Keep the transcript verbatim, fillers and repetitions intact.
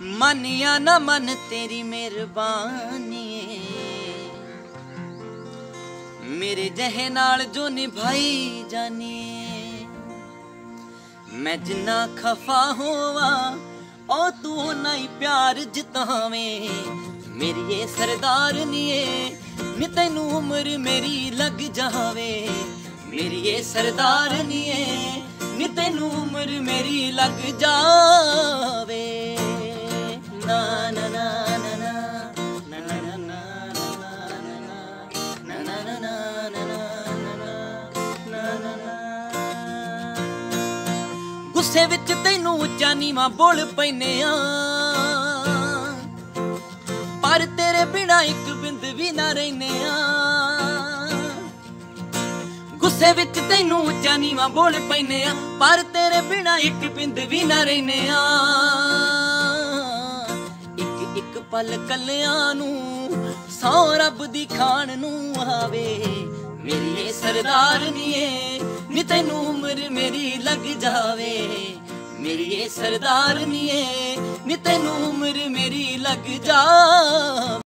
मानिया न मन तेरी मेहरबानी मेरे जहे नाल जो निभाई जानी। मैं जिन्ना खफा होवा ओ तू नहीं प्यार जितावे मेरी ये सरदार निये नी तैनू उम्र मेरी लग जावे मेरी ये सरदार निये नी तैनू उम्र मेरी लग जावे। ना ना ना ना ना ना ना ना ना ना ना ना ना ना ना। गुस्से विच तैनू उच्चा नीवां बोल पैने आ पर तेरे बिना एक बिंद भी ना रहने आ। गुस्से विच तैनू उच्चा नीवां बोल पैने आ पर तेरे बिना एक बिंद भी ना रहने आ। एक एक पल कलियां नू सौ रब दी खान नू आवे मेरी ये सरदार निये नी तैनू उम्र मेरी लग जावे मेरी ये सरदार निये नी तैनू उम्र मेरी लग जा।